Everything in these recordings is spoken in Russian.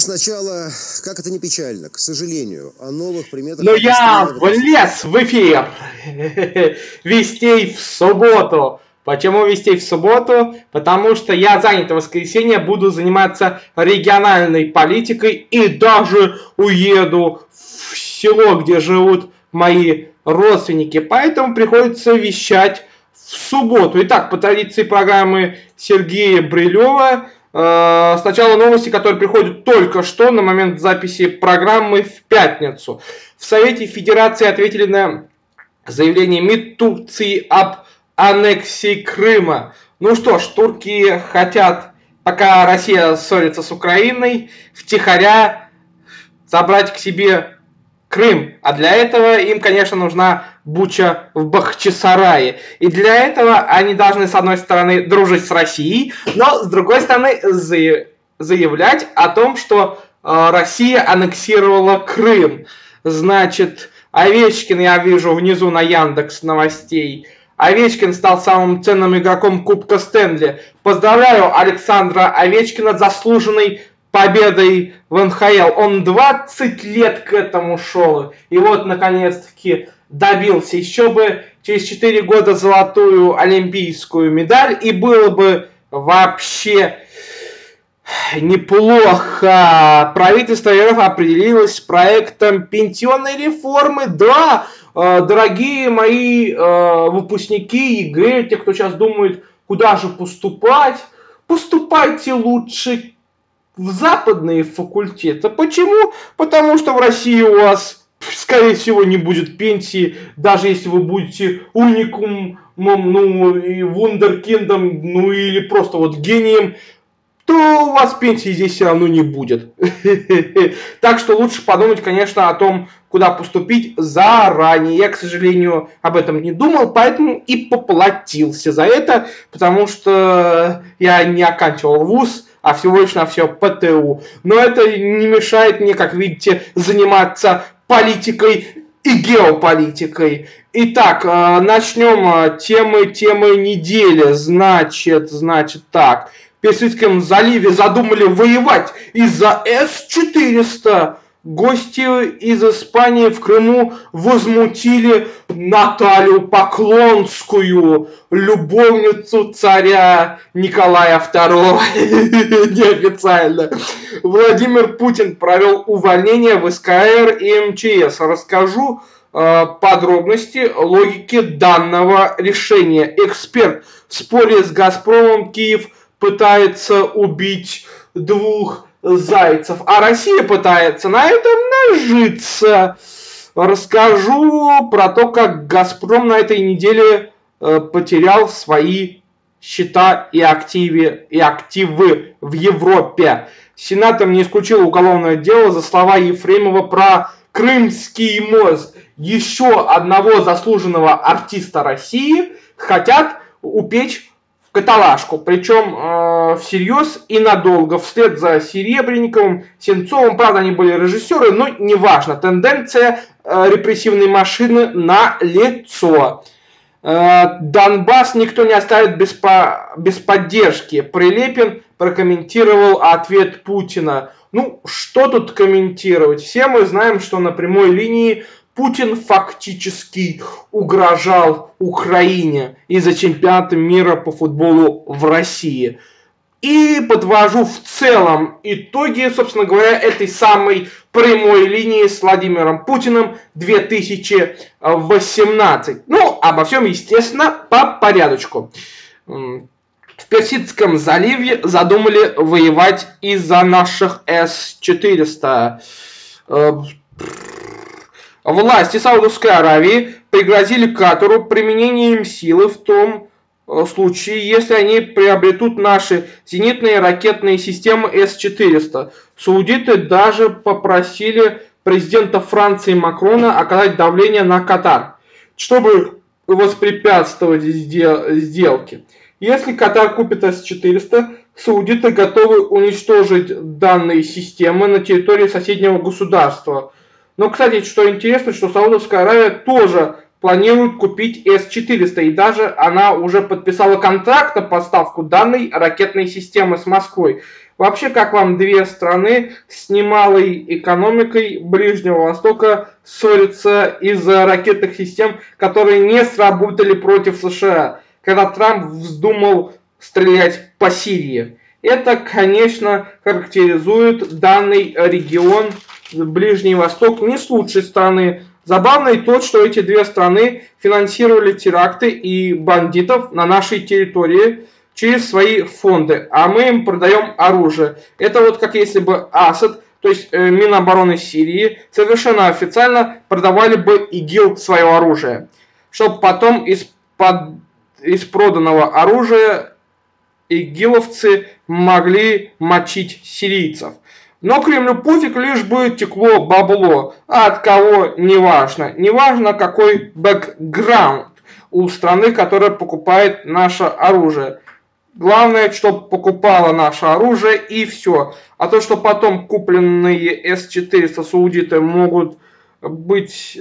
сначала, как это не печально, к сожалению, о новых приметах... Но я влез в эфир Вестей в субботу. Почему Вестей в субботу? Потому что я занят в воскресенье, буду заниматься региональной политикой и даже уеду в село, где живут мои родственники. Поэтому приходится вещать в субботу. Итак, по традиции программы Сергея Брилева, сначала новости, которые приходят только что на момент записи программы в пятницу. В Совете Федерации ответили на заявление МИД Турции об аннексии Крыма. Ну что ж, турки хотят, пока Россия ссорится с Украиной, втихаря забрать к себе Крым. А для этого им, конечно, нужна Буча в Бахчисарае. И для этого они должны, с одной стороны, дружить с Россией, но, с другой стороны, заявлять о том, что Россия аннексировала Крым. Значит, Овечкин, я вижу внизу на Яндекс новостей, Овечкин стал самым ценным игроком Кубка Стэнли. Поздравляю Александра Овечкина с заслуженной победой в НХЛ. Он 20 лет к этому шел. И вот, наконец-таки, добился. Еще бы через 4 года золотую олимпийскую медаль. И было бы вообще неплохо. Правительство РФ определилось с проектом пенсионной реформы. Да, дорогие мои выпускники ЕГЭ, те, кто сейчас думает, куда же поступать, поступайте лучше в западные факультеты. Почему? Потому что в России у вас, скорее всего, не будет пенсии, даже если вы будете уникумом, ну и вундеркиндом, ну или просто вот гением, то у вас пенсии здесь все равно не будет. Так что лучше подумать, конечно, о том, куда поступить заранее. Я, к сожалению, об этом не думал, поэтому и поплатился за это, потому что я не оканчивал вуз, а всего лишь на все ПТУ. Но это не мешает мне, как видите, заниматься политикой и геополитикой. Итак, начнем темы недели. Значит так. В Персидском заливе задумали воевать из-за С-400. Гости из Испании в Крыму возмутили Наталью Поклонскую, любовницу царя Николая II. Неофициально. Владимир Путин провел увольнение в СКР и МЧС. Расскажу подробности логики данного решения. Эксперт в споре с «Газпромом» Киев пытается убить двух зайцев, а Россия пытается на этом нажиться. Расскажу про то, как «Газпром» на этой неделе потерял свои счета и активы в Европе. Сенатом не исключил уголовное дело за слова Ефремова про Крымский мост. Еще одного заслуженного артиста России хотят упечь в каталажку, причем всерьез и надолго, вслед за Серебренниковым, Сенцовым. Правда, они были режиссеры, но неважно. Тенденция репрессивной машины налицо. Донбасс никто не оставит без поддержки. Прилепин прокомментировал ответ Путина. Ну, что тут комментировать? Все мы знаем, что на прямой линии Путин фактически угрожал Украине из-за чемпионата мира по футболу в России. И подвожу в целом итоги, собственно говоря, этой самой прямой линии с Владимиром Путиным 2018. Ну, обо всем, естественно, по порядочку. В Персидском заливе задумали воевать из-за наших С-400. Власти Саудовской Аравии пригрозили Катару применением силы в том случае, если они приобретут наши зенитные ракетные системы С-400. Саудиты даже попросили президента Франции Макрона оказать давление на Катар, чтобы воспрепятствовать сделке. Если Катар купит С-400, саудиты готовы уничтожить данные системы на территории соседнего государства. Но, кстати, что интересно, что Саудовская Аравия тоже планирует купить С-400, и даже она уже подписала контракт на поставку данной ракетной системы с Москвой. Вообще, как вам две страны с немалой экономикой Ближнего Востока ссорятся из-за ракетных систем, которые не сработали против США, когда Трамп вздумал стрелять по Сирии? Это, конечно, характеризует данный регион, Ближний Восток, не с лучшей стороны. Забавно и то, что эти две страны финансировали теракты и бандитов на нашей территории через свои фонды, а мы им продаем оружие. Это вот как если бы Асад, то есть Минобороны Сирии, совершенно официально продавали бы ИГИЛ свое оружие, чтобы потом из проданного оружия игиловцы могли мочить сирийцев. Но Кремлю пофиг, лишь бы текло бабло, а от кого не важно. Не важно, какой бэкграунд у страны, которая покупает наше оружие. Главное, чтобы покупала наше оружие и все. А то, что потом купленные С-400 саудиты могут быть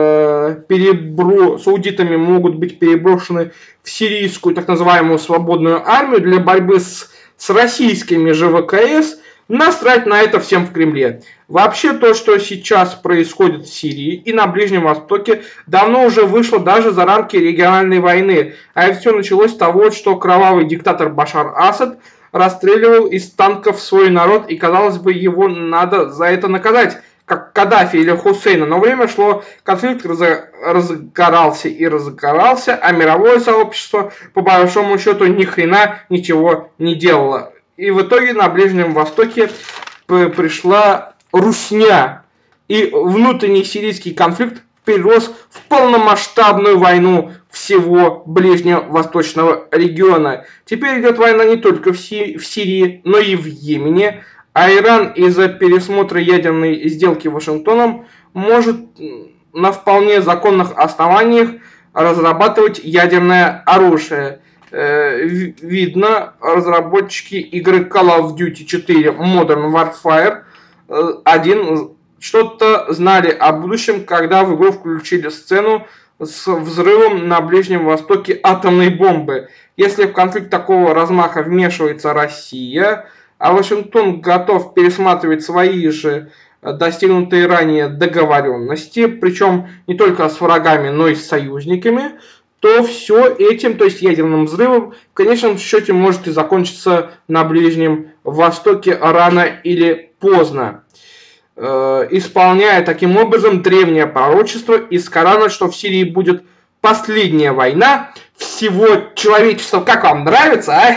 саудитами могут быть переброшены в сирийскую так называемую свободную армию для борьбы с российскими же ВКС, насрать на это всем в Кремле. Вообще то, что сейчас происходит в Сирии и на Ближнем Востоке, давно уже вышло даже за рамки региональной войны. А это все началось с того, что кровавый диктатор Башар Асад расстреливал из танков свой народ, и, казалось бы, его надо за это наказать, как Каддафи или Хусейна. Но время шло, конфликт разгорался и разгорался, а мировое сообщество, по большому счету, ни хрена ничего не делало. И в итоге на Ближнем Востоке пришла русня, и внутренний сирийский конфликт перерос в полномасштабную войну всего ближневосточного региона. Теперь идет война не только в Сирии, но и в Йемене, а Иран из-за пересмотра ядерной сделки Вашингтоном может на вполне законных основаниях разрабатывать ядерное оружие. Видно, разработчики игры Call of Duty 4 Modern Warfare 1 что-то знали о будущем, когда в игру включили сцену с взрывом на Ближнем Востоке атомной бомбы. Если в конфликт такого размаха вмешивается Россия, а Вашингтон готов пересматривать свои же достигнутые ранее договоренности, причем не только с врагами, но и с союзниками, то все этим, то есть ядерным взрывом, в конечном счете может и закончиться на Ближнем Востоке рано или поздно, исполняя таким образом древнее пророчество из Корана, что в Сирии будет последняя война всего человечества. Как вам нравится, а?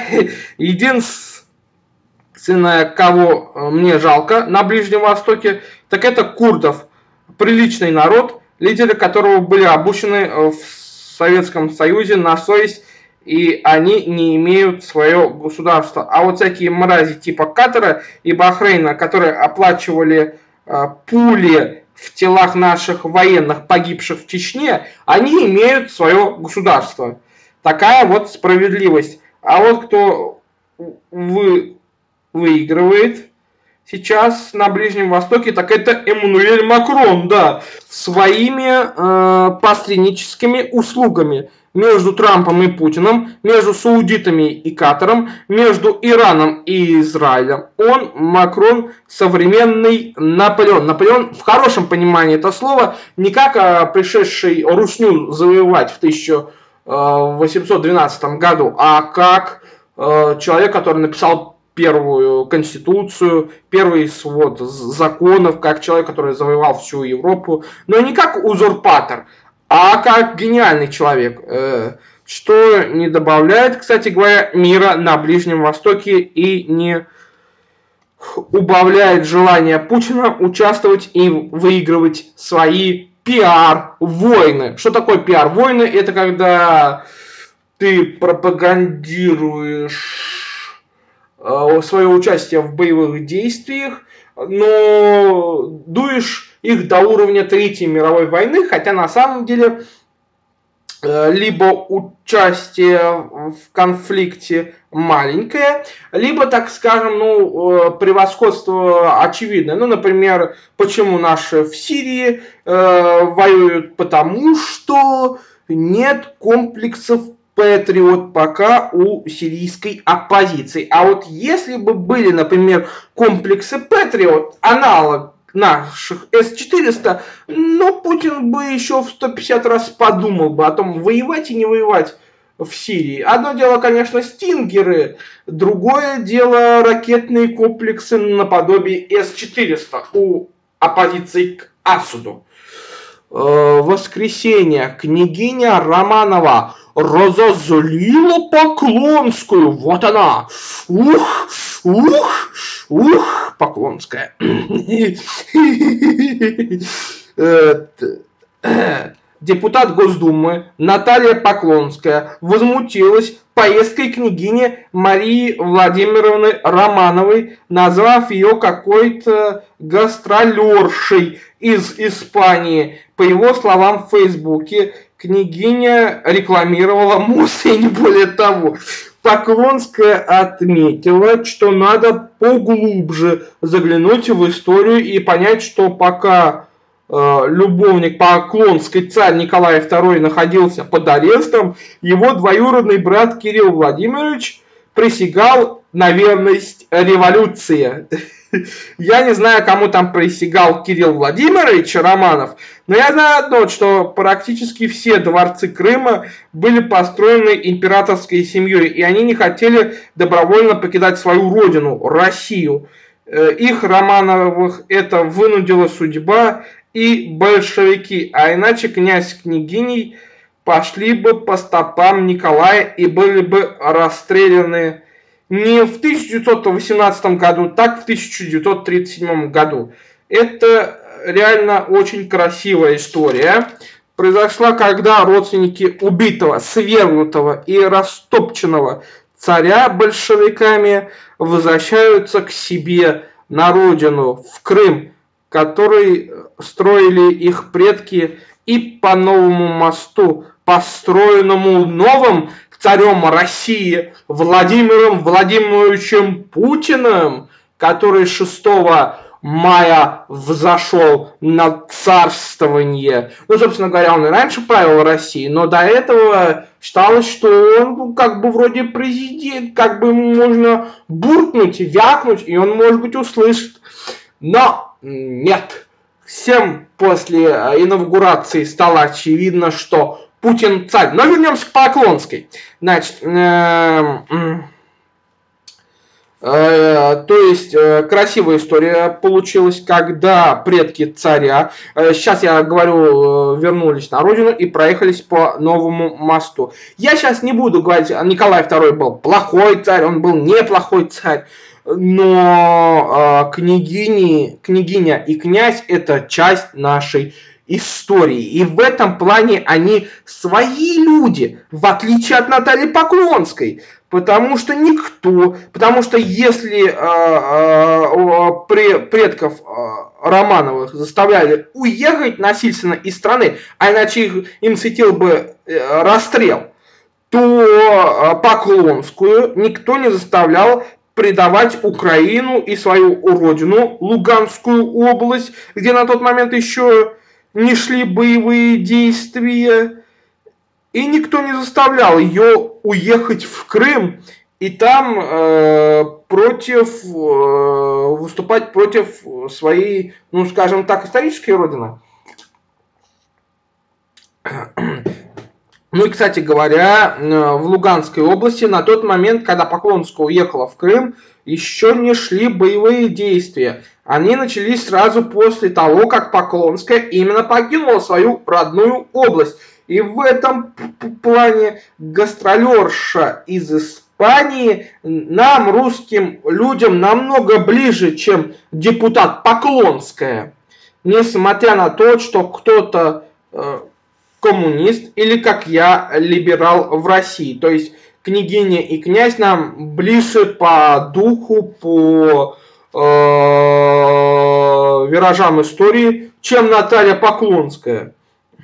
Единственное, кого мне жалко на Ближнем Востоке, так это курдов. Приличный народ, лидеры которого были обучены в Советском Союзе на совесть, и они не имеют свое государство. А вот всякие мрази типа Катара и Бахрейна, которые оплачивали пули в телах наших военных, погибших в Чечне, они имеют свое государство. Такая вот справедливость. А вот кто выигрывает сейчас на Ближнем Востоке, так это Эммануэль Макрон, да, своими посредническими услугами между Трампом и Путиным, между саудитами и Катаром, между Ираном и Израилем. Макрон, современный Наполеон. Наполеон в хорошем понимании этого слова, не как пришедший русню завоевать в 1812 году, а как человек, который написал первую конституцию, первый свод законов, как человек, который завоевал всю Европу, но не как узурпатор, а как гениальный человек, что не добавляет, кстати говоря, мира на Ближнем Востоке и не убавляет желание Путина участвовать и выигрывать свои пиар-войны. Что такое пиар-войны? Это когда ты пропагандируешь свое участие в боевых действиях, но дуешь их до уровня Третьей мировой войны, хотя на самом деле либо участие в конфликте маленькое, либо, так скажем, превосходство очевидное. Например, почему наши в Сирии воюют? Потому что нет комплексов Patriot пока у сирийской оппозиции. А вот если бы были, например, комплексы Patriot, аналог наших С-400, но Путин бы еще в 150 раз подумал бы о том, воевать и не воевать в Сирии. Одно дело, конечно, стингеры, другое дело ракетные комплексы наподобие С-400 у оппозиции к Асаду. Воскресенье. Княгиня Романова разозлила Поклонскую. Вот она. Поклонская. Депутат Госдумы Наталья Поклонская возмутилась поездкой княгини Марии Владимировны Романовой, назвав ее какой-то гастролершей из Испании. По его словам в Фейсбуке, княгиня рекламировала МОЗ и не более того. Поклонская отметила, что надо поглубже заглянуть в историю и понять, что пока любовник Поклонской царь Николай II находился под арестом, его двоюродный брат Кирилл Владимирович присягал на верность революции. Я не знаю, кому там присягал Кирилл Владимирович Романов, но я знаю одно, что практически все дворцы Крыма были построены императорской семьей, и они не хотели добровольно покидать свою родину, Россию. Их, Романовых, это вынудила судьба и большевики, а иначе князь с княгиней пошли бы по стопам Николая и были бы расстреляны не в 1918 году, так в 1937 году. Это реально очень красивая история. Произошла, когда родственники убитого, свергнутого и растопченного царя большевиками возвращаются к себе на родину, в Крым, который строили их предки, и по новому мосту, построенному новым царем России Владимиром Владимировичем Путиным, который 6 мая взошел на царствование. Ну, собственно говоря, он и раньше правил Россией, но до этого считалось, что он как бы вроде президент, как бы ему можно буркнуть, вякнуть, и он, может быть, услышит. Но нет. Всем после инаугурации стало очевидно, что Путин царь. Но вернемся к Поклонской. Значит, то есть красивая история получилась, когда предки царя, сейчас я говорю, вернулись на родину и проехались по новому мосту. Я сейчас не буду говорить, Николай II был плохой царь, он был неплохой царь, но княгиня и князь — это часть нашей истории. И в этом плане они свои люди, в отличие от Натальи Поклонской. Потому что если предков Романовых заставляли уехать насильственно из страны, а иначе им светил бы расстрел, то Поклонскую никто не заставлял предавать Украину и свою родину, Луганскую область, где на тот момент еще не шли боевые действия. И никто не заставлял ее уехать в Крым и там выступать против своей, ну скажем так, исторической родины. Ну и, кстати говоря, в Луганской области на тот момент, когда Поклонская уехала в Крым, еще не шли боевые действия. Они начались сразу после того, как Поклонская именно покинула свою родную область. И в этом плане гастролерша из Испании нам, русским людям, намного ближе, чем депутат Поклонская. Несмотря на то, что кто-то коммунист или, как я, либерал в России. То есть княгиня и князь нам ближе по духу, по виражам истории, чем Наталья Поклонская.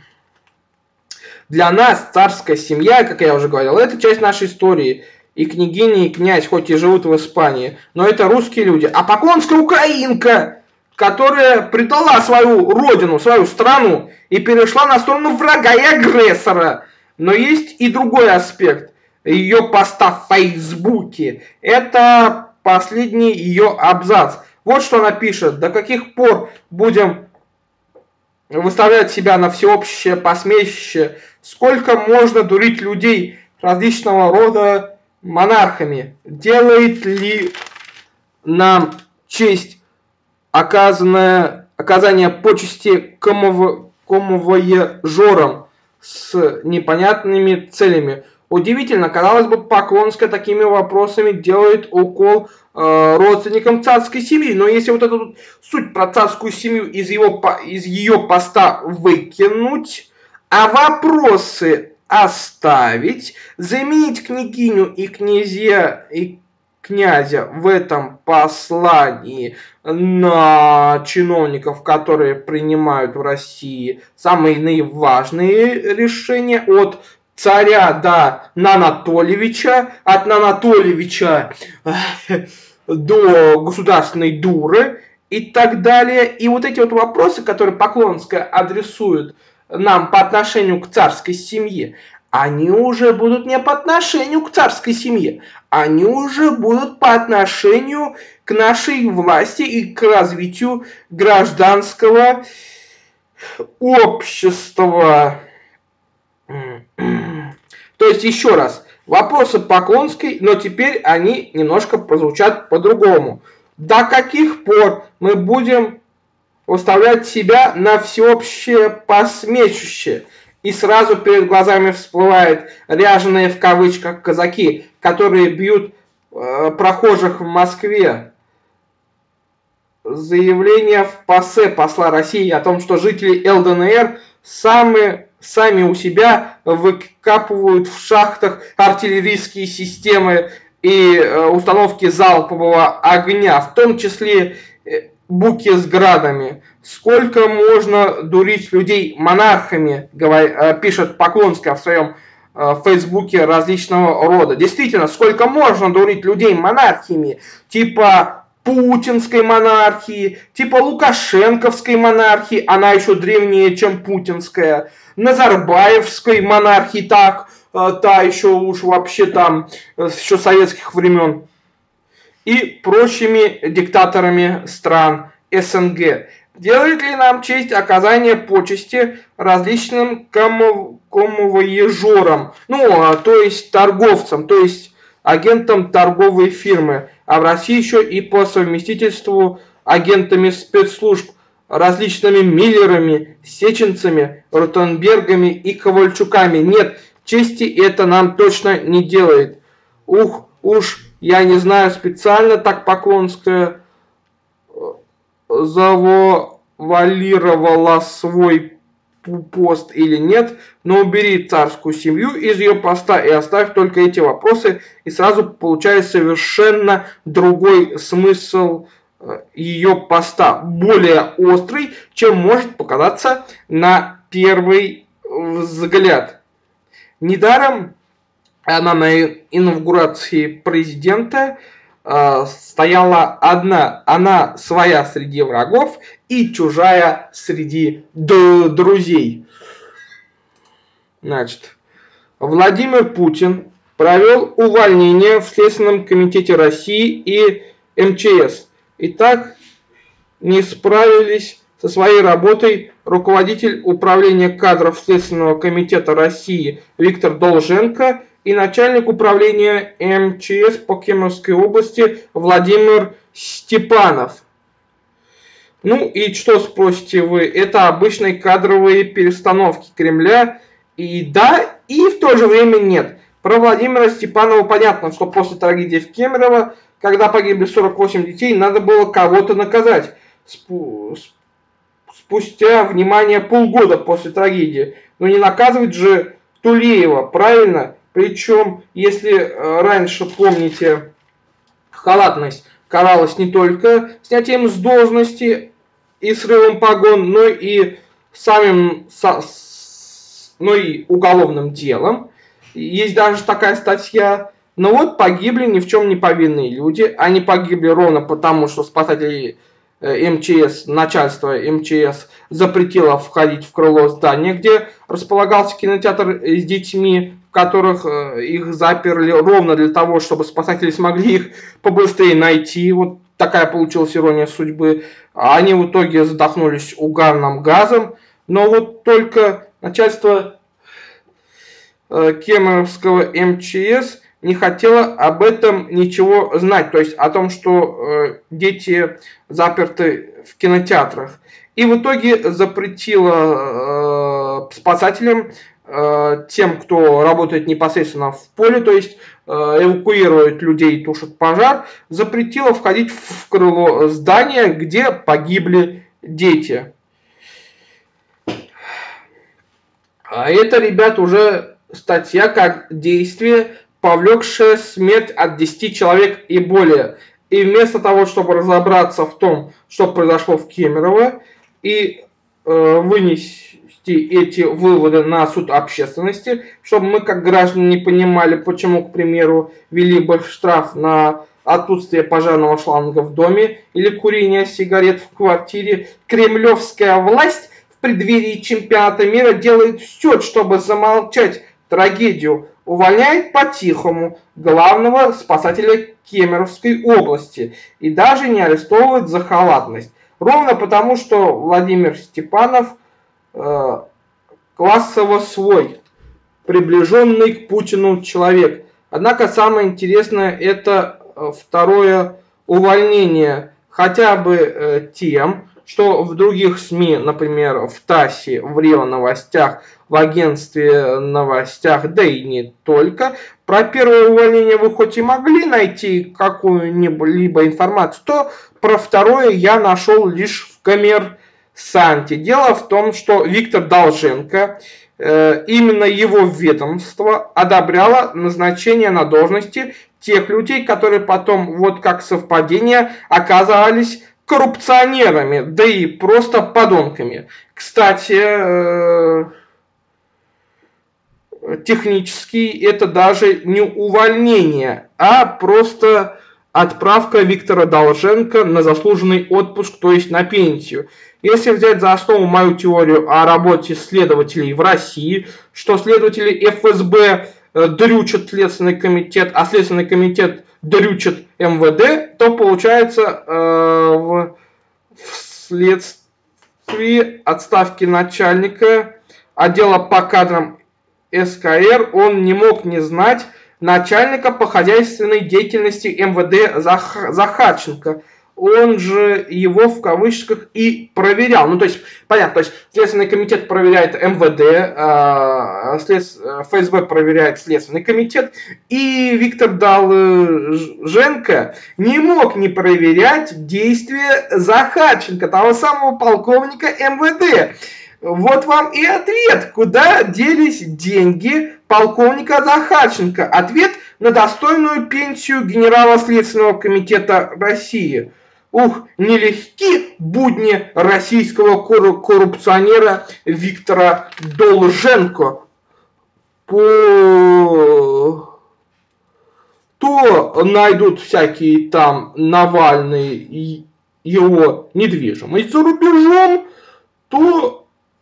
Для нас царская семья, как я уже говорил, это часть нашей истории. И княгиня, и князь, хоть и живут в Испании, но это русские люди. А Поклонская украинка, которая предала свою родину, свою страну и перешла на сторону врага и агрессора. Но есть и другой аспект ее поста в Фейсбуке. Это последний ее абзац. Вот что она пишет. До каких пор будем выставлять себя на всеобщее посмешище? Сколько можно дурить людей различного рода монархами? Делает ли нам честь оказание почести комовоежорам с непонятными целями? Удивительно, казалось бы, Поклонская такими вопросами делает укол родственникам царской семьи. Но если вот эту суть про царскую семью из ее поста выкинуть, а вопросы оставить, заменить княгиню и князя в этом послании на чиновников, которые принимают в России самые наиважные решения, от царя до Нанатолевича, от Нанатолевича до государственной дуры и так далее. И вот эти вот вопросы, которые Поклонская адресует нам по отношению к царской семье, они уже будут не по отношению к царской семье, они уже будут по отношению к нашей власти и к развитию гражданского общества. То есть, еще раз, вопросы Поклонской, но теперь они немножко прозвучат по-другому. До каких пор мы будем выставлять себя на всеобщее посмешище? И сразу перед глазами всплывают ряженые в кавычках казаки, которые бьют прохожих в Москве. Заявление в ПАСЕ посла России о том, что жители ЛДНР сами у себя выкапывают в шахтах артиллерийские системы и установки залпового огня, в том числе буки с градами. Сколько можно дурить людей монархами, пишет Поклонская в своем фейсбуке различного рода. Действительно, сколько можно дурить людей монархиями, типа путинской монархии, типа лукашенковской монархии, она еще древнее, чем путинская, назарбаевской монархии, та еще уж вообще там, еще советских времен, и прочими диктаторами стран СНГ. Делает ли нам честь оказания почести различным комовоежорам, то есть торговцам, то есть агентам торговой фирмы, а в России еще и по совместительству агентами спецслужб, различными Миллерами, Сеченцами, Ротенбергами и Ковальчуками? Нет, чести это нам точно не делает. Уж я не знаю, специально так Поклонская завуалировала свой пост или нет, но убери царскую семью из ее поста и оставь только эти вопросы, и сразу получается совершенно другой смысл ее поста, более острый, чем может показаться на первый взгляд. Недаром она на инаугурации президента стояла одна, она своя среди врагов и чужая среди друзей. Значит, Владимир Путин провел увольнение в Следственном комитете России и МЧС. И так не справились со своей работой руководитель управления кадров Следственного комитета России Виктор Долженко и начальник управления МЧС по Кемеровской области Владимир Степанов. И что, спросите вы, это обычные кадровые перестановки Кремля, и да, и в то же время нет. Про Владимира Степанова понятно, что после трагедии в Кемерово, когда погибли 48 детей, надо было кого-то наказать. Спустя, внимание, полгода после трагедии. Но не наказывать же Тулеева, правильно? Причем, если раньше, помните, халатность каралась не только снятием с должности и срывом погон, но и уголовным делом. Есть даже такая статья. Погибли ни в чем не повинные люди. Они погибли ровно потому, что спасатели МЧС, начальство МЧС запретило входить в крыло здания, где располагался кинотеатр с детьми, в которых их заперли ровно для того, чтобы спасатели смогли их побыстрее найти. Вот такая получилась ирония судьбы. Они в итоге задохнулись угарным газом, но вот только начальство Кемеровского МЧС не хотела об этом ничего знать, то есть о том, что дети заперты в кинотеатрах. И в итоге запретила спасателям, тем, кто работает непосредственно в поле, то есть эвакуирует людей, тушит пожар, запретила входить в крыло здания, где погибли дети. А это, ребят, уже статья как действие, повлекшее смерть от 10 человек и более. И вместо того, чтобы разобраться в том, что произошло в Кемерово, и вынести эти выводы на суд общественности, чтобы мы, как граждане, не понимали, почему, к примеру, ввели больше штраф на отсутствие пожарного шланга в доме или курение сигарет в квартире, кремлевская власть в преддверии чемпионата мира делает все, чтобы замолчать трагедию, увольняет по-тихому главного спасателя Кемеровской области и даже не арестовывает за халатность. Ровно потому, что Владимир Степанов классово свой, приближенный к Путину человек. Однако самое интересное это второе увольнение, хотя бы тем, что в других СМИ, например, в ТАССе, в РИА Новостях, в агентстве новостях, да и не только, про первое увольнение вы хоть и могли найти какую-либо информацию, то про второе я нашел лишь в «Коммерсанте». Дело в том, что Виктор Долженко, именно его ведомство одобряло назначение на должности тех людей, которые потом, вот как совпадение, оказались коррупционерами, да и просто подонками. Кстати, технически это даже не увольнение, а просто отправка Виктора Долженко на заслуженный отпуск, то есть на пенсию. Если взять за основу мою теорию о работе следователей в России, что следователи ФСБ дрючат Следственный комитет, а Следственный комитет дрючат МВД, то получается вследствие отставки начальника отдела по кадрам СКР он не мог не знать начальника по хозяйственной деятельности МВД Захарченко. Он же его в кавычках и проверял. Ну, то есть, понятно, то есть Следственный комитет проверяет МВД, ФСБ проверяет Следственный комитет, и Виктор Долженко не мог не проверять действия Захарченко, того самого полковника МВД. Вот вам и ответ, куда делись деньги полковника Захарченко. Ответ на достойную пенсию генерала Следственного комитета России. Ух, нелегки будни российского коррупционера Виктора Долженко. То найдут всякие там Навальные его недвижимость за рубежом, то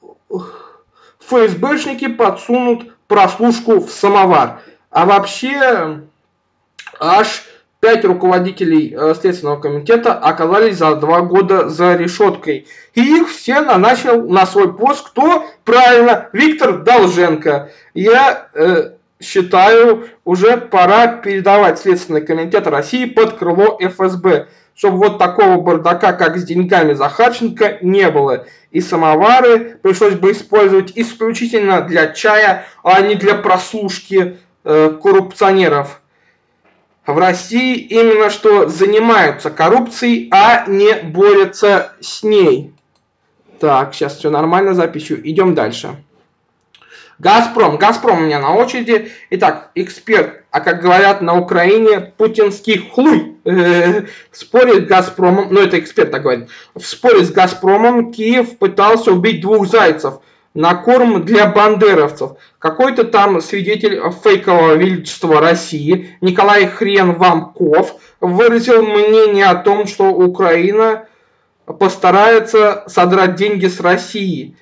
ФСБшники подсунут прослушку в самовар. А вообще аж 5 руководителей Следственного комитета оказались за 2 года за решеткой. И их все назначил на свой пост кто? Правильно, Виктор Долженко. Я считаю, уже пора передавать Следственный комитет России под крыло ФСБ, чтобы вот такого бардака, как с деньгами Захарченко, не было. И самовары пришлось бы использовать исключительно для чая, а не для прослушки коррупционеров. В России именно что занимаются коррупцией, а не борются с ней. Так, сейчас все нормально, записью. Идем дальше. Газпром. Газпром у меня на очереди. Итак, эксперт, а как говорят на Украине, путинский хуй, спорит с Газпромом, ну это эксперт так говорит, в споре с Газпромом Киев пытался убить 2 зайцев на корм для бандеровцев. Какой-то там свидетель фейкового величества России, Николай Хрен Вамков, выразил мнение о том, что Украина постарается содрать деньги с России.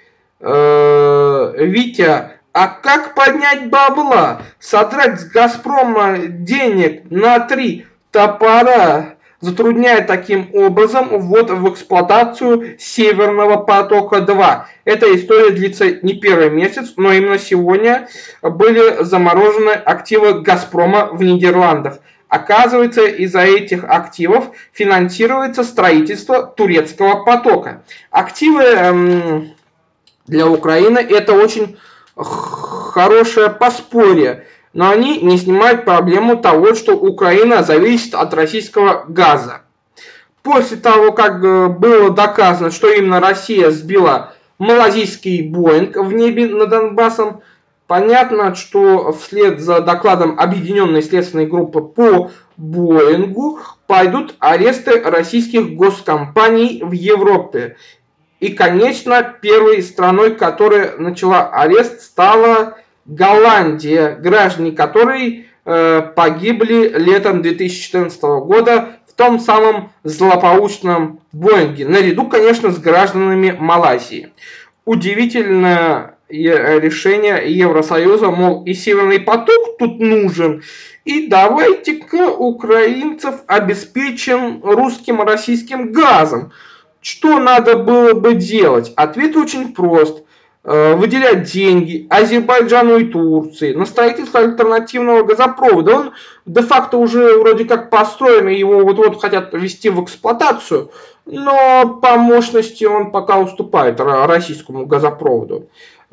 Витя, а как поднять бабла? Содрать с Газпрома денег на 3 топора, затрудняя таким образом ввод в эксплуатацию Северного потока-2. Эта история длится не первый месяц, но именно сегодня были заморожены активы Газпрома в Нидерландах. Оказывается, из-за этих активов финансируется строительство турецкого потока. Активы для Украины это очень хорошее подспорье, но они не снимают проблему того, что Украина зависит от российского газа. После того, как было доказано, что именно Россия сбила малазийский Боинг в небе над Донбассом, понятно, что вслед за докладом Объединенной следственной группы по Боингу пойдут аресты российских госкомпаний в Европе. И, конечно, первой страной, которая начала арест, стала Голландия, граждане которой погибли летом 2014 года в том самом злополучном Боинге, наряду, конечно, с гражданами Малайзии. Удивительное решение Евросоюза, мол, и Северный поток тут нужен, и давайте-ка украинцев обеспечим русским и российским газом. Что надо было бы делать? Ответ очень прост. Выделять деньги Азербайджану и Турции на строительство альтернативного газопровода. Он де-факто уже вроде как построен, и его вот-вот хотят ввести в эксплуатацию, но по мощности он пока уступает российскому газопроводу.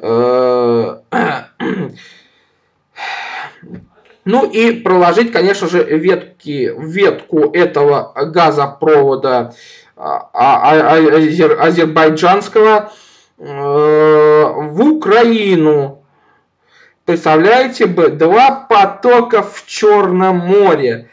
Ну и проложить, конечно же, ветку этого газопровода азербайджанского в Украину. Представляете бы, 2 потока в Черном море.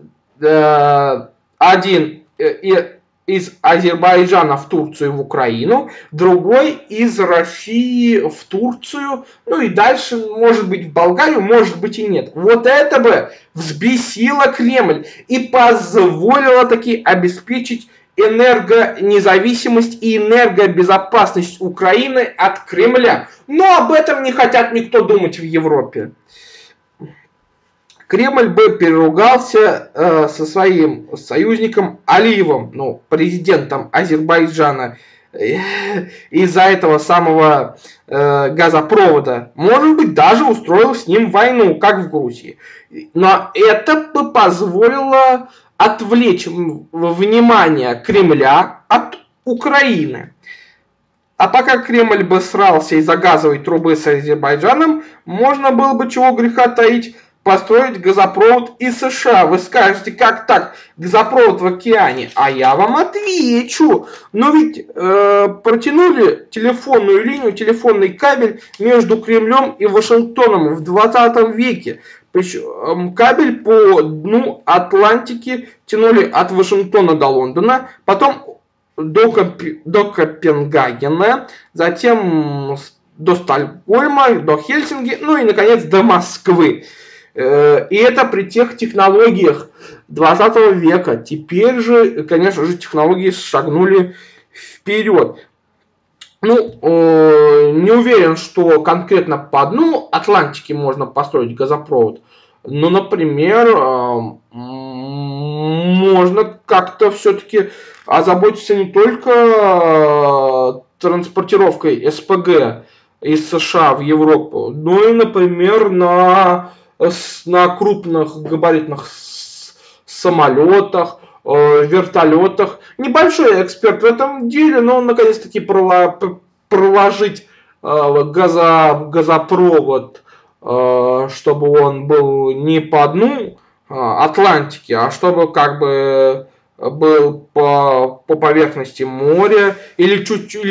Один из Азербайджана в Турцию, в Украину, другой из России в Турцию, ну и дальше, может быть, в Болгарию, может быть и нет. Вот это бы взбесило Кремль и позволило таки обеспечить энергонезависимость и энергобезопасность Украины от Кремля. Но об этом не хотят никто думать в Европе. Кремль бы переругался со своим союзником Алиевым, ну, президентом Азербайджана, из-за этого самого газопровода. Может быть, даже устроил с ним войну, как в Грузии. Но это бы позволило отвлечь внимание Кремля от Украины. А пока Кремль бы срался из-за газовой трубы с Азербайджаном, можно было бы, чего греха таить, построить газопровод из США. Вы скажете, как так? Газопровод в океане. А я вам отвечу. Но ведь протянули телефонную линию, телефонный кабель между Кремлем и Вашингтоном в 20 веке. Причем кабель по дну Атлантики тянули от Вашингтона до Лондона, потом до Копенгагена, затем до Стокгольма, до Хельсинки, ну и, наконец, до Москвы. И это при тех технологиях 20 века. Теперь же, конечно же, технологии шагнули вперед. Ну, не уверен, что конкретно по дну Атлантики можно построить газопровод. Но, например, можно как-то все-таки озаботиться не только транспортировкой СПГ из США в Европу, но и, например, на крупных габаритных самолетах, вертолетах. Небольшой эксперт в этом деле, но он наконец-таки проложить газопровод, чтобы он был не по дну Атлантики, а чтобы как бы был по поверхности моря или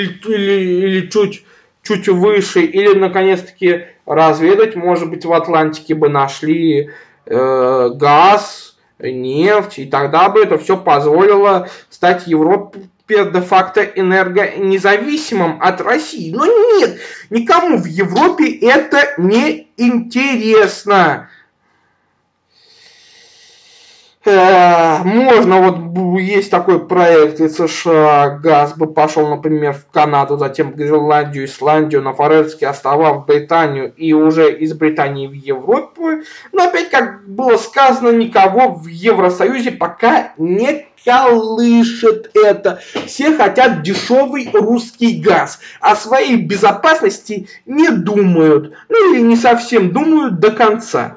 чуть выше, или наконец-таки разведать, может быть, в Атлантике бы нашли газ, нефть, и тогда бы это все позволило стать Европе де-факто энергонезависимым от России. Но нет, никому в Европе это не интересно. Можно, вот есть такой проект из США, газ бы пошел, например, в Канаду, затем в Гренландию, Исландию, на Фарерские острова, в Британию и уже из Британии в Европу. Но опять, как было сказано, никого в Евросоюзе пока не колышет это. Все хотят дешевый русский газ, о своей безопасности не думают. Ну или не совсем думают до конца.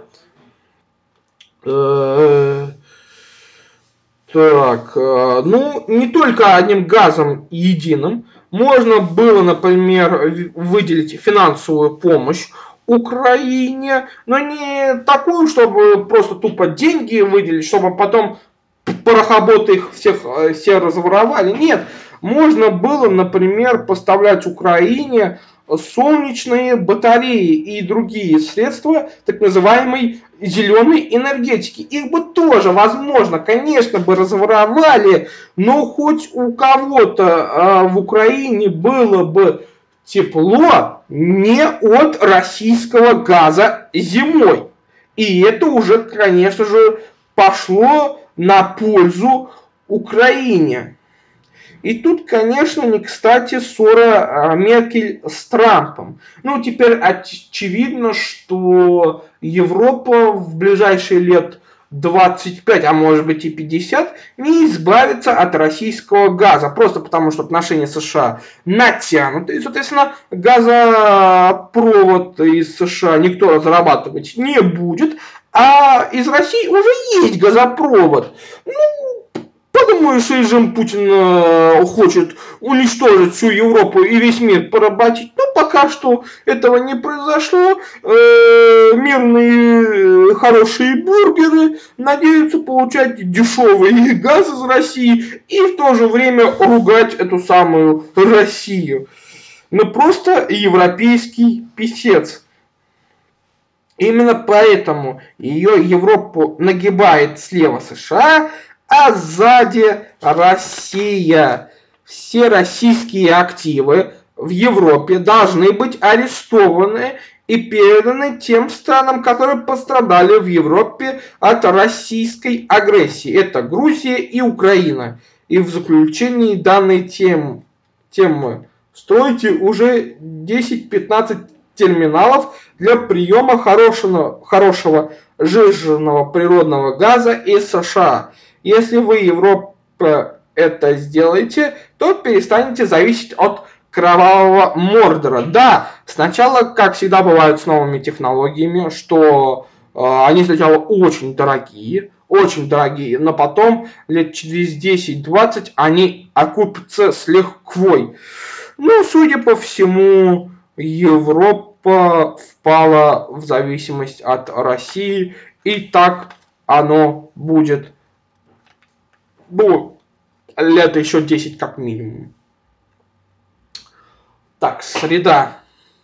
Так, ну, не только одним газом единым. Можно было, например, выделить финансовую помощь Украине, но не такую, чтобы просто тупо деньги выделить, чтобы потом порохоботы их все разворовали. Нет, можно было, например, поставлять Украине солнечные батареи и другие средства так называемой зеленой энергетики. Их бы тоже, возможно, конечно, бы разворовали, но хоть у кого-то в Украине было бы тепло не от российского газа зимой. И это уже, конечно же, пошло на пользу Украине. И тут, конечно, не кстати ссора Меркель с Трампом. Ну, теперь очевидно, что Европа в ближайшие лет 25, а может быть и 50, не избавится от российского газа. Просто потому, что отношения США натянуты. И, соответственно, газопровод из США никто разрабатывать не будет. А из России уже есть газопровод. Ну, подумаю, что режим Путина хочет уничтожить всю Европу и весь мир поработить. Но пока что этого не произошло. Мирные хорошие бургеры надеются получать дешевый газ из России и в то же время ругать эту самую Россию. Ну просто европейский писец. Именно поэтому ее Европу нагибает слева США, а сзади Россия. Все российские активы в Европе должны быть арестованы и переданы тем странам, которые пострадали в Европе от российской агрессии. Это Грузия и Украина. И в заключении данной темы стройте уже 10-15 терминалов для приема хорошего сжиженного природного газа из США. Если вы, Европа, это сделаете, то перестанете зависеть от кровавого Мордора. Да, сначала, как всегда бывает с новыми технологиями, что они сначала очень дорогие, но потом лет через 10-20 они окупятся с лихвой. Ну, судя по всему, Европа впала в зависимость от России, и так оно будет. Ну, лет еще 10 как минимум. Так, среда.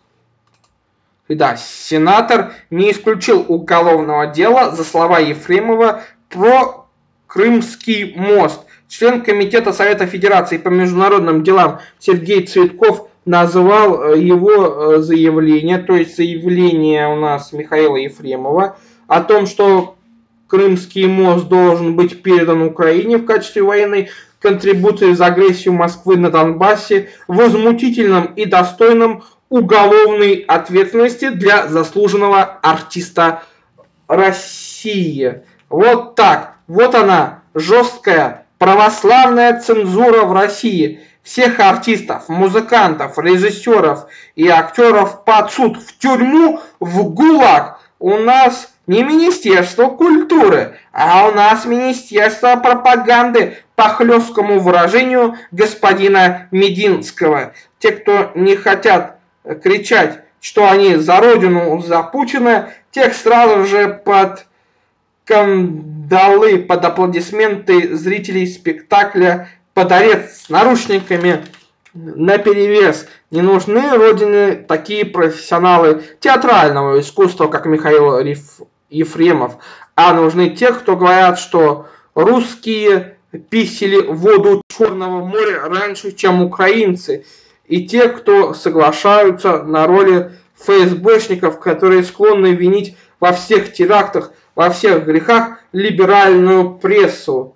Сенатор не исключил уголовного дела за слова Ефремова про Крымский мост. Член Комитета Совета Федерации по международным делам Сергей Цветков назвал его заявление, то есть заявление у нас Михаила Ефремова, о том, что Крымский мост должен быть передан Украине в качестве военной контрибуции за агрессию Москвы на Донбассе, возмутительным и достойным уголовной ответственности для заслуженного артиста России. Вот так. Вот она, жесткая православная цензура в России. Всех артистов, музыкантов, режиссеров и актеров под суд, в тюрьму, в ГУЛАГ. У нас не Министерство культуры, а у нас Министерство пропаганды, по хлесткому выражению господина Мединского. Те, кто не хотят кричать, что они за Родину, за Путина, тех сразу же под кандалы, под аплодисменты зрителей спектакля, под арест с наручниками наперевес. Не нужны Родине такие профессионалы театрального искусства, как Михаил Ефремов, а нужны те, кто говорят, что русские писали воду Черного моря раньше, чем украинцы, и те, кто соглашаются на роли ФСБшников, которые склонны винить во всех терактах, во всех грехах либеральную прессу.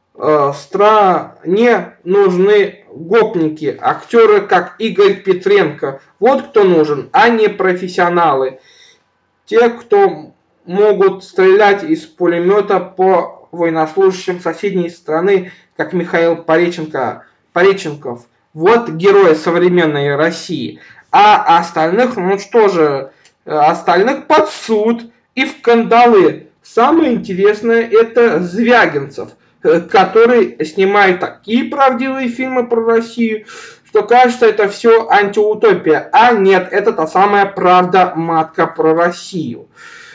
Стране нужны гопники, актеры, как Игорь Петренко. Вот кто нужен, а не профессионалы. Те, кто могут стрелять из пулемета по военнослужащим соседней страны, как Михаил Пореченков. Вот герои современной России. А остальных, ну что же, остальных под суд и в кандалы. Самое интересное это Звягинцев, который снимает такие правдивые фильмы про Россию, что кажется, это все антиутопия. А нет, это та самая правда-матка про Россию.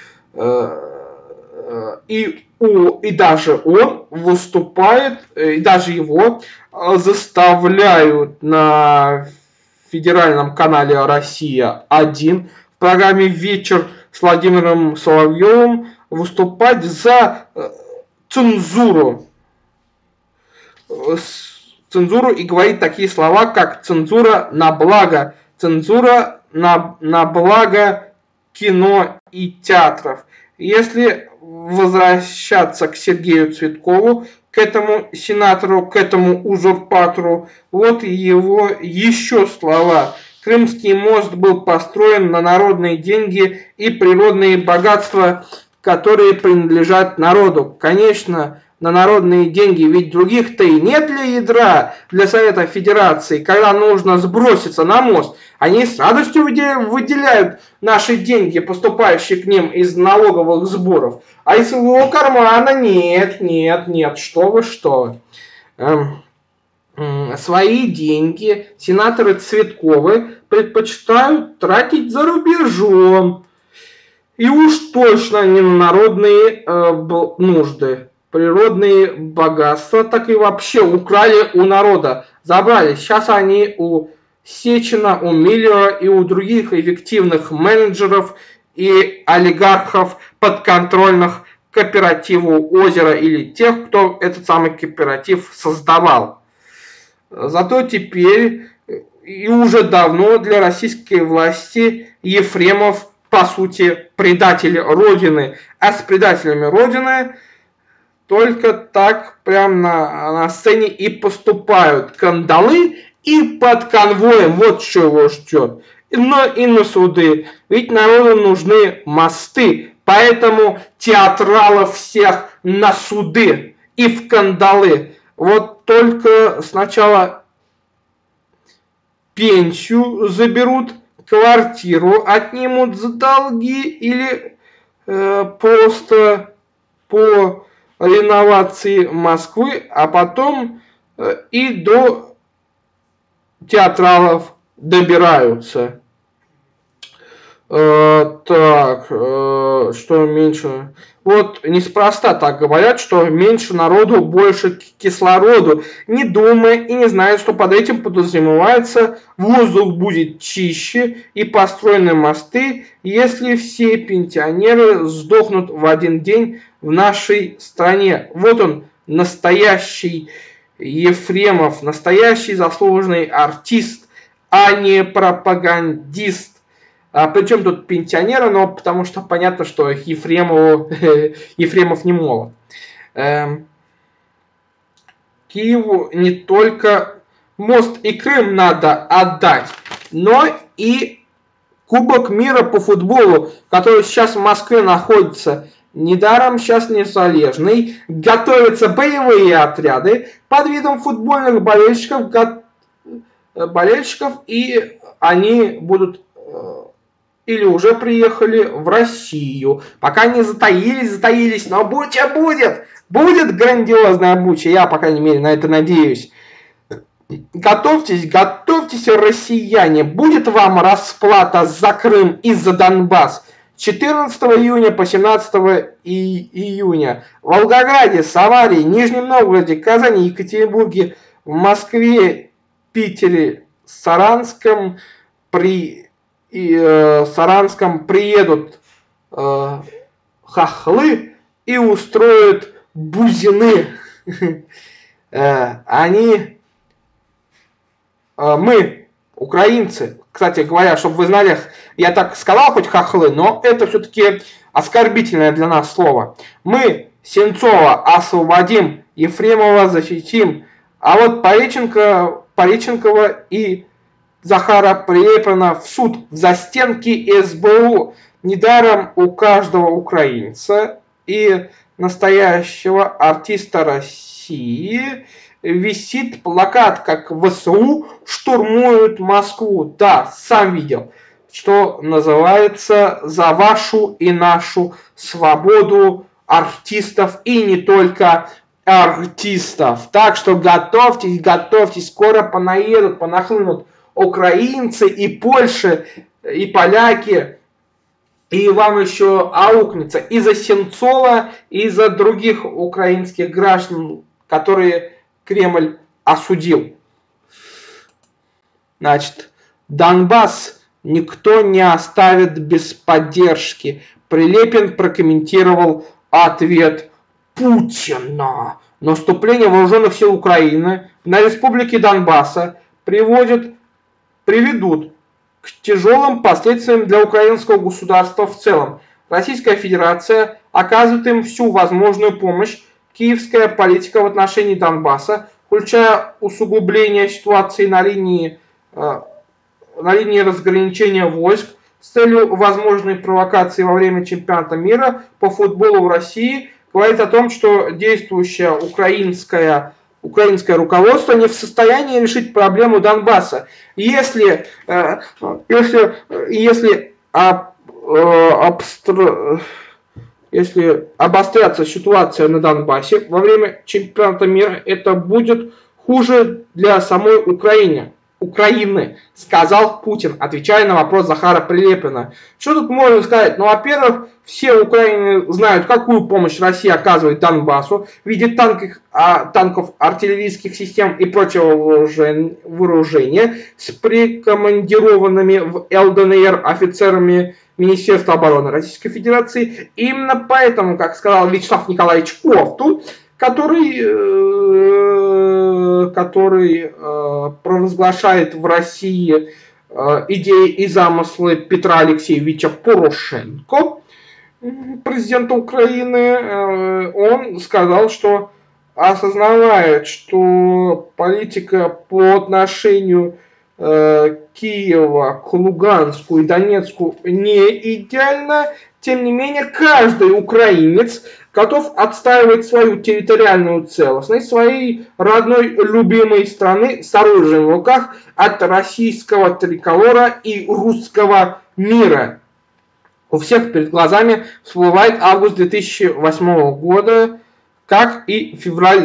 И даже он выступает, и даже его заставляют на федеральном канале «Россия-1» в программе «Вечер» с Владимиром Соловьевым выступать за цензуру. Цензуру и говорить такие слова, как цензура на благо, цензура на благо кино и театров. Если возвращаться к Сергею Цветкову, к этому сенатору, к этому узурпатору, вот его еще слова. Крымский мост был построен на народные деньги и природные богатства, которые принадлежат народу. Конечно, на народные деньги, ведь других-то и нет для ядра, для Совета Федерации, когда нужно сброситься на мост. Они с радостью выделяют наши деньги, поступающие к ним из налоговых сборов. А из своего кармана нет, что вы. Свои деньги сенаторы Цветковы предпочитают тратить за рубежом. И уж точно не на народные нужды. Природные богатства так и вообще украли у народа. Забрали. Сейчас они у Сечина, у Миллера и у других эффективных менеджеров и олигархов подконтрольных кооперативу «Озеро» или тех, кто этот самый кооператив создавал. Зато теперь и уже давно для российской власти Ефремов, по сути, предатель Родины. А с предателями Родины только так прям на сцене и поступают. Кандалы и под конвоем. Вот что его ждет. Но и на суды. Ведь народу нужны мосты. Поэтому театралов всех на суды и в кандалы. Вот только сначала пенсию заберут, квартиру отнимут за долги или просто по реновации Москвы, а потом и до театралов добираются. Что меньше? Вот неспроста так говорят, что меньше народу, больше кислороду. Не думая и не зная, что под этим подразумевается, воздух будет чище и построены мосты, если все пенсионеры сдохнут в один день в нашей стране. Вот он, настоящий Ефремов, настоящий заслуженный артист, а не пропагандист. Причем тут пенсионеры, но потому что понятно, что Ефремов не молод. Киеву не только мост и Крым надо отдать, но и Кубок мира по футболу, который сейчас в Москве находится. Недаром сейчас Незалежный. Готовятся боевые отряды под видом футбольных болельщиков, и они будут или уже приехали в Россию. Пока не затаились, но буча будет. Будет грандиозная буча, я, по крайней мере, на это надеюсь. Готовьтесь, россияне. Будет вам расплата за Крым и за Донбасс. 14 июня по 17 июня в Волгограде, Самаре, Нижнем Новгороде, Казани, Екатеринбурге, в Москве, Питере, Саранском приедут хохлы и устроят бузины. Мы, украинцы, кстати говоря, чтобы вы знали, я так сказал, хоть хохлы, но это все-таки оскорбительное для нас слово. Мы Сенцова освободим, Ефремова защитим, а вот Пореченкова и Захара Прилепина в суд, в застенки СБУ. Недаром у каждого украинца и настоящего артиста России висит плакат, как ВСУ штурмуют Москву. Да, сам видел, что называется «За вашу и нашу свободу артистов и не только артистов». Так что готовьтесь, готовьтесь, скоро понаедут, понахлынут украинцы и Польши, и поляки, и вам еще аукнется и за Сенцова, и за других украинских граждан, которые Кремль осудил. Значит, Донбасс никто не оставит без поддержки. Прилепин прокомментировал ответ Путина. Наступление вооруженных сил Украины на республике Донбасса приведут к тяжелым последствиям для украинского государства в целом. Российская Федерация оказывает им всю возможную помощь. Киевская политика в отношении Донбасса, включая усугубление ситуации на линии разграничения войск с целью возможной провокации во время чемпионата мира по футболу в России, говорит о том, что действующее украинское руководство не в состоянии решить проблему Донбасса. Если обостряться ситуация на Донбассе во время чемпионата мира, это будет хуже для самой Украины, сказал Путин, отвечая на вопрос Захара Прилепина. Что тут можно сказать? Ну, во-первых, все Украины знают, какую помощь Россия оказывает Донбассу в виде танков, артиллерийских систем и прочего вооружения с прикомандированными в ЛДНР офицерами Министерства обороны Российской Федерации. Именно поэтому, как сказал Вячеслав Николаевич Ковтун, который провозглашает в России идеи и замыслы Петра Алексеевича Порошенко, президента Украины, он сказал, что осознавает, что политика по отношению Киева к Луганску и Донецку не идеальна. Тем не менее, каждый украинец готов отстаивать свою территориальную целостность своей родной любимой страны с оружием в руках от российского триколора и русского мира. У всех перед глазами всплывает август 2008 года, как и февраль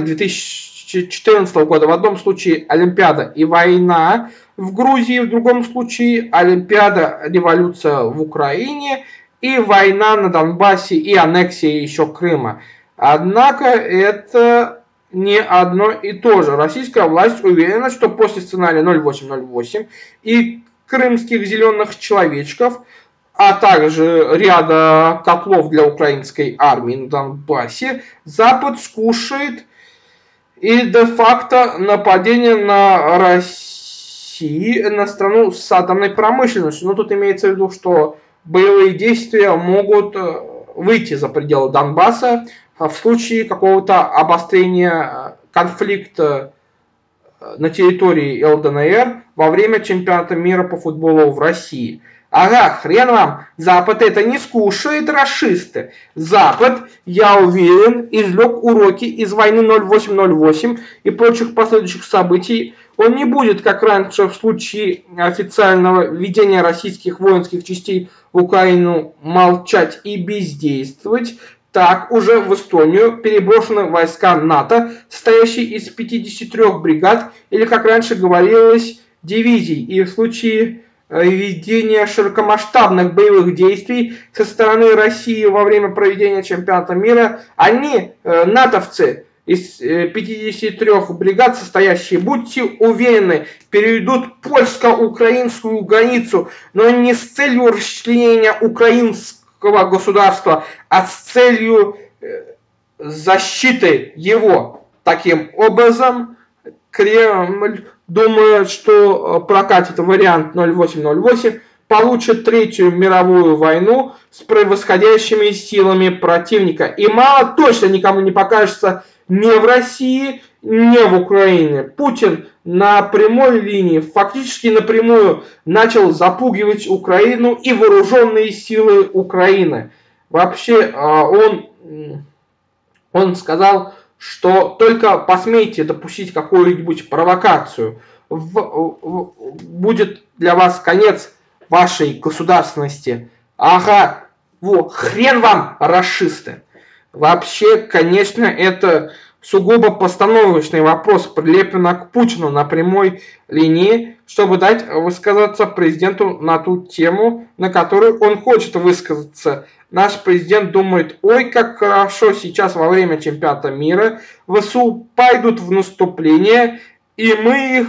2014 года. В одном случае Олимпиада и война в Грузии, в другом случае Олимпиада, революция в Украине и война на Донбассе и аннексия еще Крыма. Однако это не одно и то же. Российская власть уверена, что после сценария 0808 и крымских зеленых человечков, а также ряда котлов для украинской армии на Донбассе, Запад скушает и де-факто нападение на Россию, на страну с атомной промышленностью. Но тут имеется в виду, что боевые действия могут выйти за пределы Донбасса в случае какого-то обострения конфликта на территории ЛДНР во время чемпионата мира по футболу в России. Ага, хрен вам, Запад это не скушает, рашисты. Запад, я уверен, извлек уроки из войны 0808 и прочих последующих событий. Он не будет, как раньше в случае официального введения российских воинских частей в Украину, молчать и бездействовать. Так уже в Эстонию переброшены войска НАТО, состоящие из 53 бригад, или, как раньше говорилось, дивизий. И в случае ведения широкомасштабных боевых действий со стороны России во время проведения чемпионата мира, они, натовцы, из 53 бригад состоящие, будьте уверены, перейдут польско-украинскую границу, но не с целью расчленения украинского государства, а с целью защиты его. Таким образом, Кремль думает, что прокатит вариант 0808, получит Третью мировую войну с превосходящими силами противника. И мало точно никому не покажется ни в России, ни в Украине. Путин на прямой линии, фактически напрямую начал запугивать Украину и вооруженные силы Украины. Вообще он сказал, что только посмейте допустить какую-нибудь провокацию, будет для вас конец вашей государственности. Ага, хрен вам, рашисты. Вообще, конечно, это сугубо постановочный вопрос, прилеплено к Путину на прямой линии, чтобы дать высказаться президенту на ту тему, на которую он хочет высказаться. Наш президент думает, ой, как хорошо сейчас во время чемпионата мира ВСУ пойдут в наступление, и мы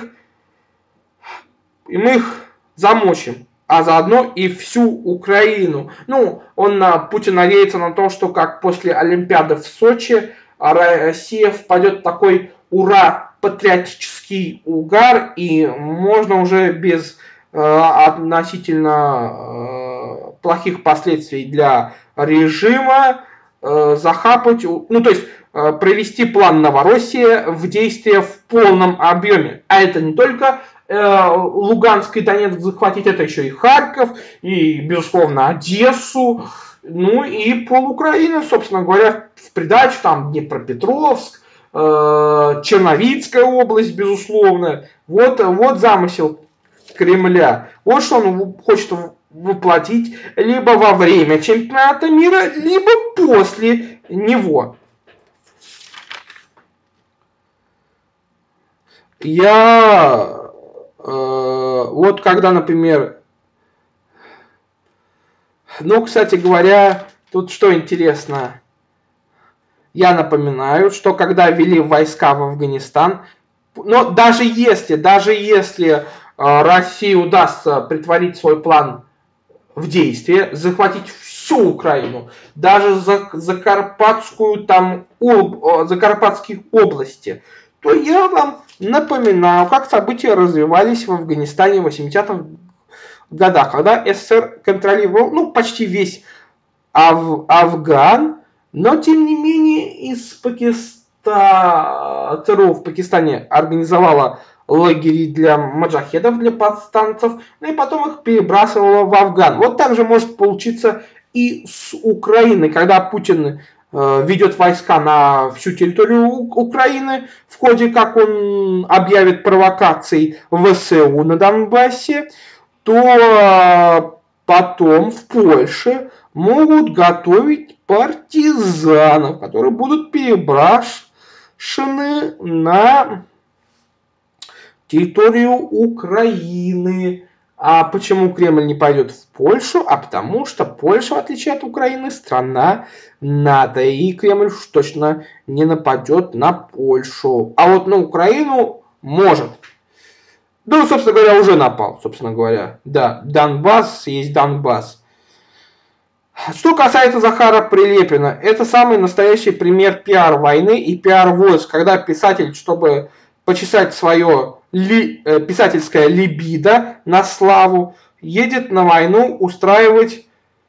их замочим, а заодно и всю Украину. Путин надеется на то, что как после Олимпиады в Сочи Россия впадет в такой патриотический угар, и можно уже без относительно плохих последствий для режима захапать, то есть провести план Новороссия в действие в полном объеме. А это не только Луганск и Донецк захватить, это еще и Харьков, и, безусловно, Одессу, и пол Украины, собственно говоря, в придачу, там Днепропетровск, Черновицкая область, безусловно. Вот замысел Кремля. Вот что он хочет воплотить либо во время чемпионата мира, либо после него. Когда, например, кстати говоря, тут что интересно, я напоминаю, что когда ввели войска в Афганистан, даже если России удастся притворить свой план в действие, захватить всю Украину, даже Закарпатские области, то я вам напоминаю, как события развивались в Афганистане в 80-х годах, когда СССР контролировал почти весь Афган, но тем не менее ЦРУ в Пакистане организовала лагерей для маджахедов, для повстанцев, и потом их перебрасывала в Афган. Вот так же может получиться и с Украиной, когда Путин ведет войска на всю территорию Украины, в ходе как он объявит провокаций ВСУ на Донбассе, то потом в Польше могут готовить партизанов, которые будут переброшены на территорию Украины. А почему Кремль не пойдет в Польшу? А потому что Польша, в отличие от Украины, страна НАТО, и Кремль уж точно не нападет на Польшу. А вот на Украину может. Собственно говоря, уже напал, собственно говоря. Да, Донбасс есть Донбасс. Что касается Захара Прилепина, это самый настоящий пример пиар-войны и пиар-войск, когда писатель, чтобы почесать свое писательское либидо на славу, едет на войну устраивать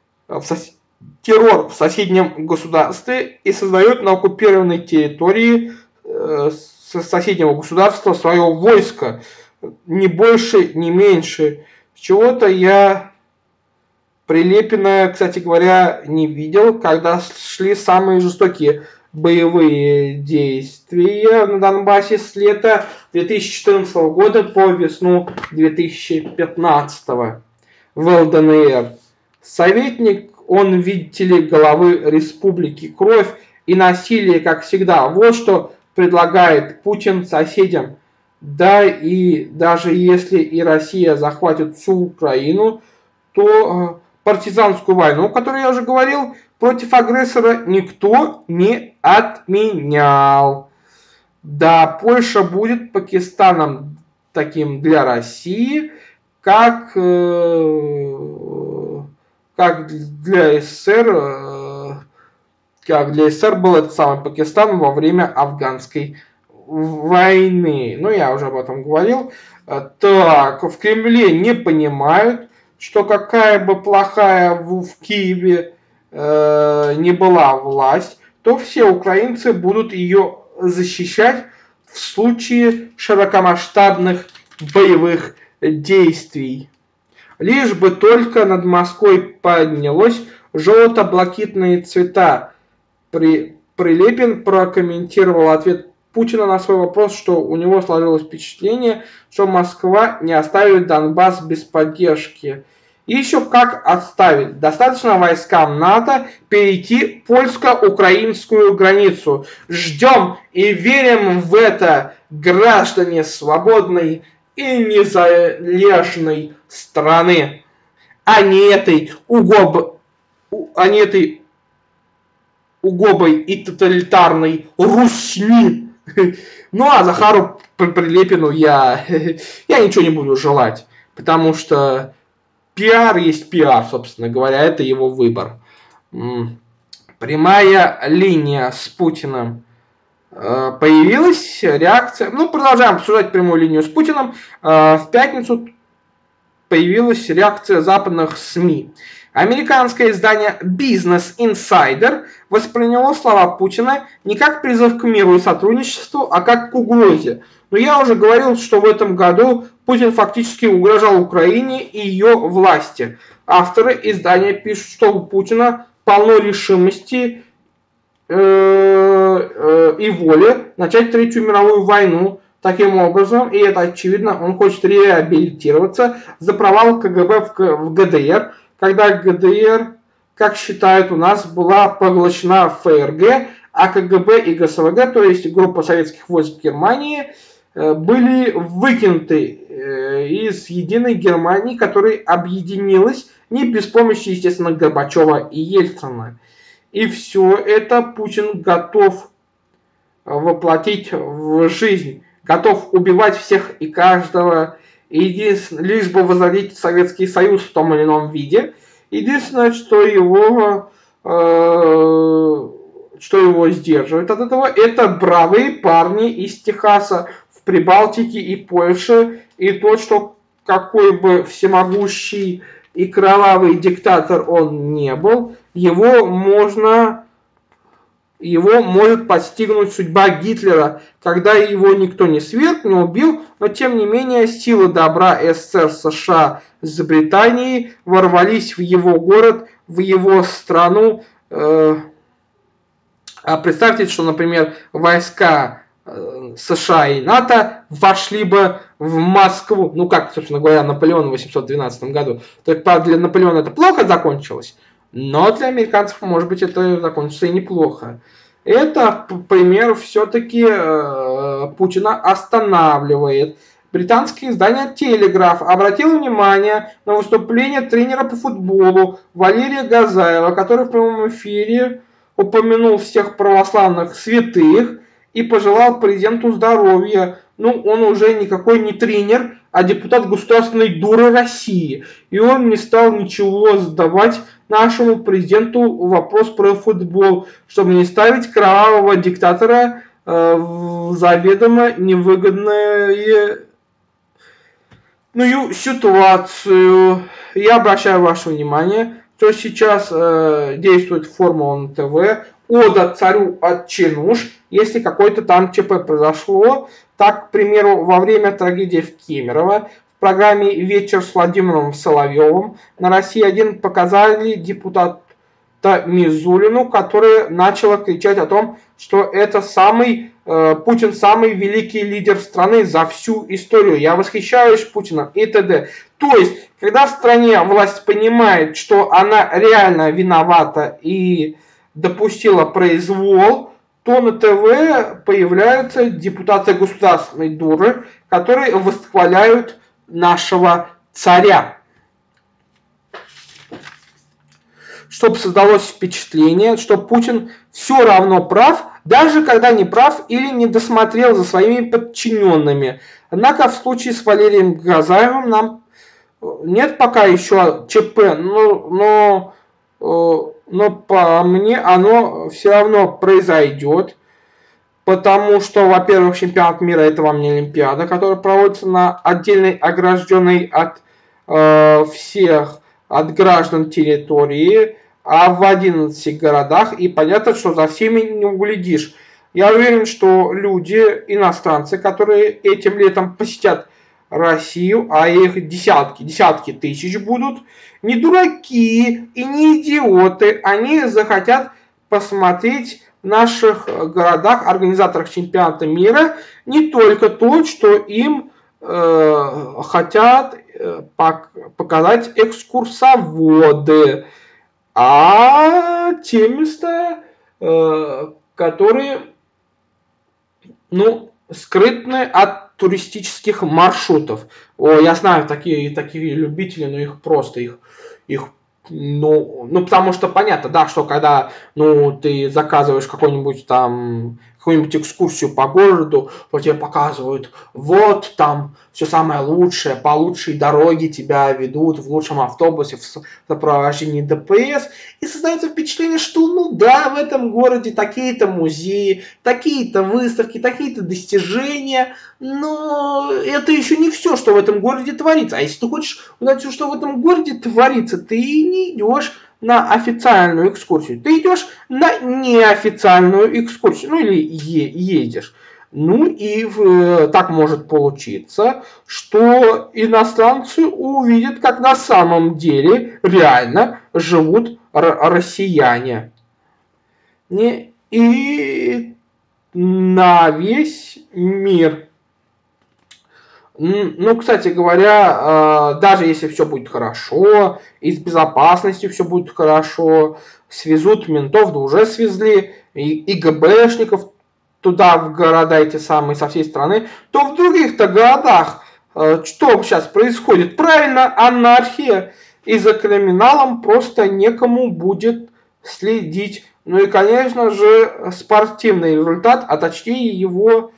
террор в соседнем государстве и создает на оккупированной территории соседнего государства свое войско. Ни больше, ни меньше. Чего-то я Прилепина, кстати говоря, не видел, когда шли самые жестокие боевые действия на Донбассе с лета 2014 года по весну 2015 в ЛДНР. Советник, он, видите ли, главы республики, кровь и насилие, как всегда. Вот что предлагает Путин соседям. Да, и даже если и Россия захватит всю Украину, то партизанскую войну, о которой я уже говорил, против агрессора никто не отменял. Да, Польша будет Пакистаном таким для России, как для СССР, был этот самый Пакистан во время афганской войны. Я уже об этом говорил. Так, в Кремле не понимают, что какая бы плохая в Киеве не была власть, то все украинцы будут ее защищать в случае широкомасштабных боевых действий. Лишь бы только над Москвой поднялось желто-блакитные цвета. Прилепин прокомментировал ответ Путина на свой вопрос, что у него сложилось впечатление, что Москва не оставит Донбасс без поддержки. И еще как отставить. Достаточно войскам НАТО перейти польско-украинскую границу. Ждем и верим в это, граждане свободной и незалежной страны, а не этой угобой и тоталитарной Русни. Ну а Захару Прилепину я ничего не буду желать, потому что пиар есть пиар, собственно говоря, это его выбор. Прямая линия с Путиным. Появилась реакция. Ну, продолжаем обсуждать прямую линию с Путиным. В пятницу появилась реакция западных СМИ. Американское издание Business Insider восприняло слова Путина не как призыв к миру и сотрудничеству, а как к угрозе. Но я уже говорил, что в этом году Путин фактически угрожал Украине и ее власти. Авторы издания пишут, что у Путина полно решимости и воли начать Третью мировую войну. Таким образом, и это очевидно, он хочет реабилитироваться за провал КГБ в ГДР, когда ГДР, как считают у нас, была поглощена ФРГ, а КГБ и ГСВГ, то есть группа советских войск Германии, были выкинуты из единой Германии, которая объединилась не без помощи, естественно, Горбачева и Ельцина. И все это Путин готов воплотить в жизнь, готов убивать всех и каждого, лишь бы возродить Советский Союз в том или ином виде. Единственное, что его сдерживает от этого, это бравые парни из Техаса, в Прибалтике и Польше, и то, что какой бы всемогущий и кровавый диктатор он не был, его может подстигнуть судьба Гитлера, когда его никто не сверг, не убил, но тем не менее силы добра СССР, США с Британией ворвались в его город, в его страну. А представьте, что, например, войска США и НАТО вошли бы в Москву, ну как, собственно говоря, Наполеон в 812 году. Так, правда, для Наполеона это плохо закончилось, но для американцев, может быть, это закончится и неплохо. Это, к примеру, все-таки Путина останавливает. Британское издание «Телеграф» обратило внимание на выступление тренера по футболу Валерия Газаева, который в прямом эфире упомянул всех православных святых и пожелал президенту здоровья. Ну, он уже никакой не тренер, а депутат Государственной Думы России. И он не стал ничего задавать нашему президенту вопрос про футбол, чтобы не ставить кровавого диктатора в заведомо невыгодную ситуацию. Я обращаю ваше внимание, что сейчас действует формула на ТВ «Ода царю от Чинуш», если какой-то там ЧП произошло. Так, к примеру, во время трагедии в Кемерово в программе «Вечер с Владимиром Соловьевым» на России-1 показали депутата Мизулину, которая начала кричать о том, что это Путин самый великий лидер страны за всю историю. Я восхищаюсь Путиным и т.д. То есть, когда в стране власть понимает, что она реально виновата и допустила произвол, то на ТВ появляются депутаты Государственной Думы, которые восхваляют нашего царя. Чтобы создалось впечатление, что Путин все равно прав, даже когда не прав или не досмотрел за своими подчиненными. Однако в случае с Валерием Газаевым нам нет пока еще ЧП, но по мне оно все равно произойдет, потому что, во-первых, чемпионат мира — это вам не Олимпиада, которая проводится на отдельной, огражденной от всех от граждан территории, а в 11 городах, и понятно, что за всеми не углядишь. Я уверен, что люди, иностранцы, которые этим летом посетят Россию, а их десятки тысяч будут, не дураки и не идиоты, они захотят посмотреть в наших городах, организаторах чемпионата мира, не только то, что им хотят показать экскурсоводы, а те места, которые, ну, скрытны от туристических маршрутов. О, я знаю такие любители, но их потому что понятно, да, что когда, ты заказываешь какую-нибудь экскурсию по городу, то тебе показывают, вот там все самое лучшее, по лучшей дороге тебя ведут в лучшем автобусе в сопровождении ДПС, и создается впечатление, что, в этом городе такие-то музеи, такие-то выставки, такие-то достижения, но это еще не все, что в этом городе творится. А если ты хочешь узнать, что в этом городе творится, ты не идешь на официальную экскурсию, ты идешь на неофициальную экскурсию, или едешь. Так может получиться, что иностранцы увидят, как на самом деле реально живут россияне. И на весь мир. Кстати говоря, даже если все будет хорошо, и с безопасностью все будет хорошо, свезут ментов, да уже свезли, и ГБшников туда, в города эти самые, со всей страны, то в других-то городах что сейчас происходит? Правильно, анархия. И за криминалом просто некому будет следить. И, конечно же, спортивный результат, а точнее его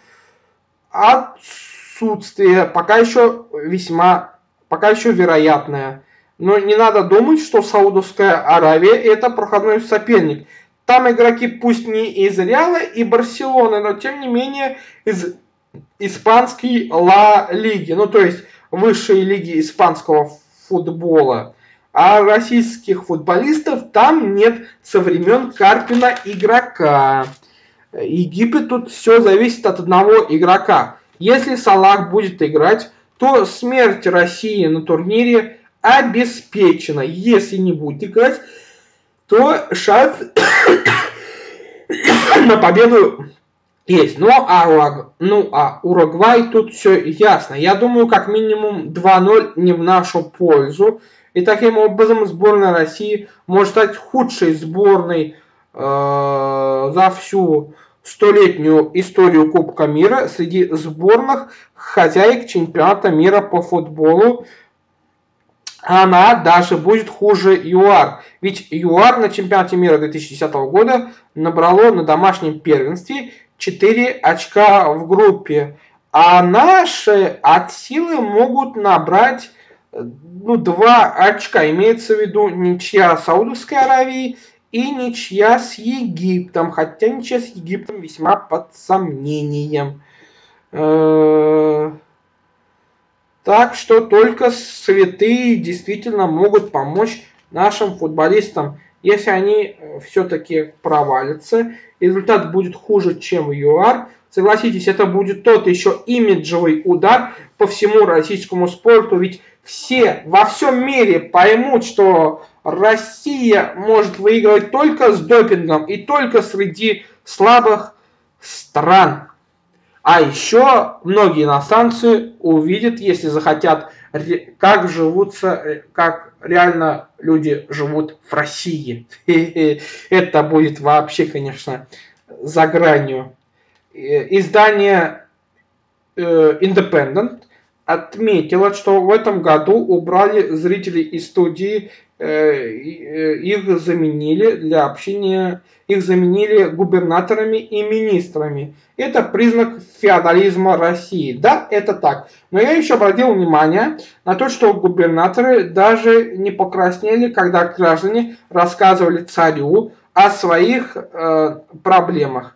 отсутствие пока еще вероятное. Но не надо думать, что Саудовская Аравия это проходной соперник. Там игроки пусть не из Реала и Барселоны, но тем не менее из испанской Ла Лиги, то есть высшей лиги испанского футбола. А российских футболистов там нет со времен Карпина игрока. Египет тут все зависит от одного игрока. Если Салах будет играть, то смерть России на турнире обеспечена. Если не будет играть, то шанс на победу есть. А Уругвай тут все ясно. Я думаю, как минимум 2-0 не в нашу пользу. И таким образом сборная России может стать худшей сборной за всю столетнюю историю Кубка мира среди сборных хозяек чемпионата мира по футболу. Она даже будет хуже ЮАР. Ведь ЮАР на чемпионате мира 2010 года набрало на домашнем первенстве 4 очка в группе. А наши от силы могут набрать 2 очка. Имеется в виду ничья Саудовской Аравии и ничья с Египтом. Хотя ничья с Египтом весьма под сомнением. Так что только святые действительно могут помочь нашим футболистам. Если они все-таки провалятся, результат будет хуже, чем в ЮАР. Согласитесь, это будет тот еще имиджевый удар по всему российскому спорту. Ведь все во всем мире поймут, что Россия может выигрывать только с допингом и только среди слабых стран. А еще многие иностранцы увидят, если захотят, как реально люди живут в России. Это будет вообще, конечно, за гранью. Издание Independent отметило, что в этом году убрали зрителей из студии, их заменили для общения, их заменили губернаторами и министрами. Это признак феодализма России. Да, это так. Но я еще обратил внимание на то, что губернаторы даже не покраснели, когда граждане рассказывали царю о своих проблемах.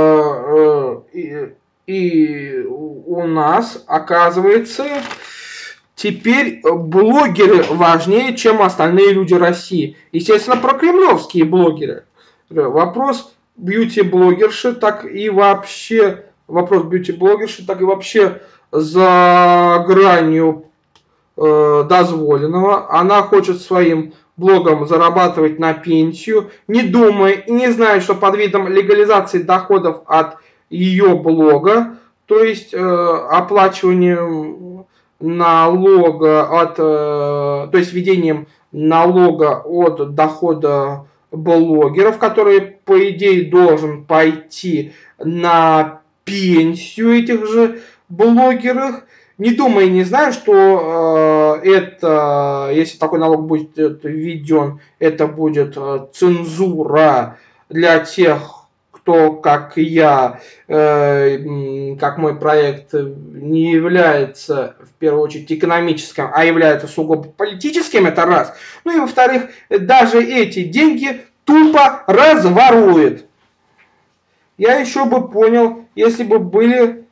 И у нас, оказывается, теперь блогеры важнее, чем остальные люди России. Естественно, прокремлевские блогеры. Вопрос бьюти-блогерши, так и вообще... Вопрос бьюти-блогерши, так и вообще за гранью дозволенного. Она хочет своим блогом зарабатывать на пенсию, не думая и не зная, что под видом легализации доходов от ее блога, то есть оплачиванием налога от, то есть введением налога от дохода блогеров, который, по идее, должен пойти на пенсию этих же блогеров, не думая, не знаю, что это, если такой налог будет введен, это будет цензура для тех, кто, как я, как мой проект, не является в первую очередь экономическим, а является сугубо политическим, это раз. Ну и во-вторых, даже эти деньги тупо разворует. Я еще бы понял, если бы были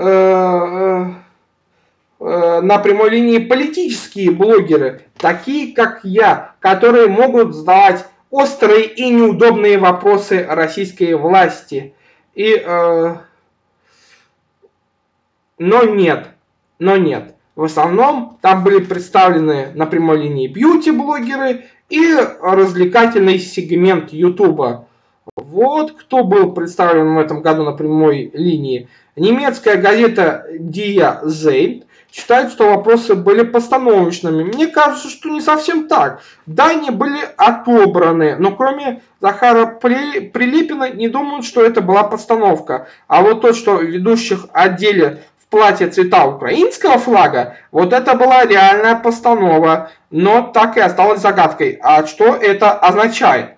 на прямой линии политические блогеры, такие как я, которые могут задавать острые и неудобные вопросы российской власти. Но нет. В основном там были представлены на прямой линии бьюти-блогеры и развлекательный сегмент Ютуба. Вот кто был представлен в этом году на прямой линии. Немецкая газета Die Zeit считает, что вопросы были постановочными. Мне кажется, что не совсем так. Да, они были отобраны, но кроме Захара Прилепина не думают, что это была постановка. А вот то, что ведущих одели в платье цвета украинского флага, вот это была реальная постанова. Но так и осталось загадкой. А что это означает?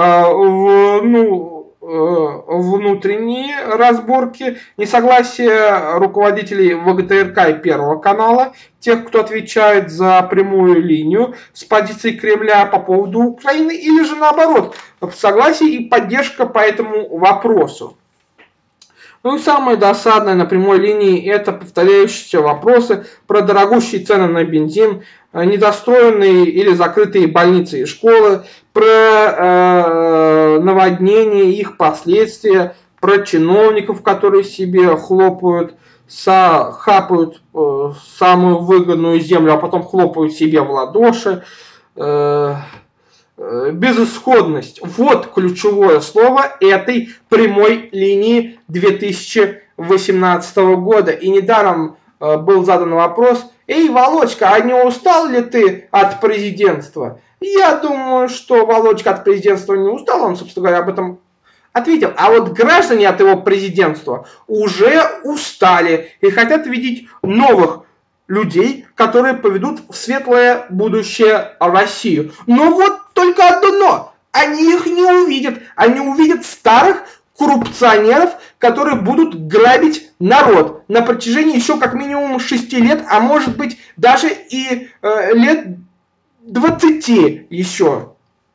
Внутренние разборки, несогласие руководителей ВГТРК и Первого канала, тех, кто отвечает за прямую линию с позиции Кремля по поводу Украины, или же наоборот, согласие и поддержка по этому вопросу. Ну и самое досадное на прямой линии — это повторяющиеся вопросы про дорогущие цены на бензин, недостроенные или закрытые больницы и школы, про наводнения, их последствия, про чиновников, которые себе хапают самую выгодную землю, а потом хлопают себе в ладоши. Безысходность. Вот ключевое слово этой прямой линии 2018 года. И недаром был задан вопрос: «Эй, Володька, а не устал ли ты от президентства?» Я думаю, что Володька от президентства не устал, он, собственно говоря, об этом ответил. А вот граждане от его президентства уже устали и хотят видеть новых людей, которые поведут в светлое будущее Россию. Но вот только одно но. Они их не увидят. Они увидят старых коррупционеров, которые будут грабить народ на протяжении еще как минимум 6 лет, а может быть даже и лет 20 еще.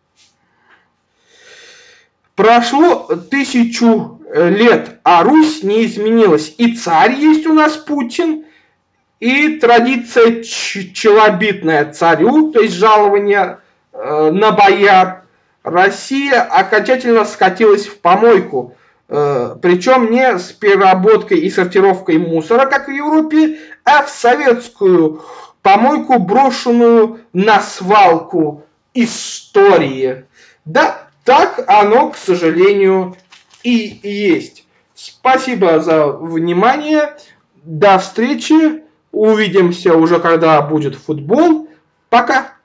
Прошло 1000 лет, а Русь не изменилась. И царь есть у нас Путин, и традиция челобитная царю, то есть жалование на бояр. Россия окончательно скатилась в помойку. Причем не с переработкой и сортировкой мусора, как в Европе, а в советскую помойку, брошенную на свалку истории. Да, так оно, к сожалению, и есть. Спасибо за внимание. До встречи. Увидимся уже, когда будет футбол. Пока.